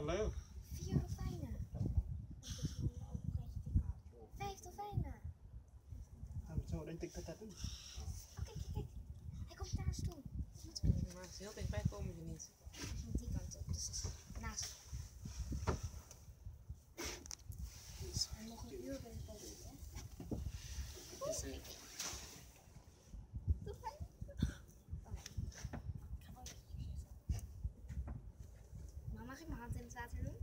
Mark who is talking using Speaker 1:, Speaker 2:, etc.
Speaker 1: leuk.
Speaker 2: 4 dolfijnen. 5 dolfijnen.
Speaker 1: Zo, denk ik dat dat doen.
Speaker 2: Oh, kijk. Hij komt naar ons toe.
Speaker 3: Maar heel dichtbij komen ze niet.
Speaker 2: Hij ging die kant op, dus dat is naast. En nog een uur ben ik al niet, hè? Dolfijn. Mama, mag ik mijn hand in het water doen?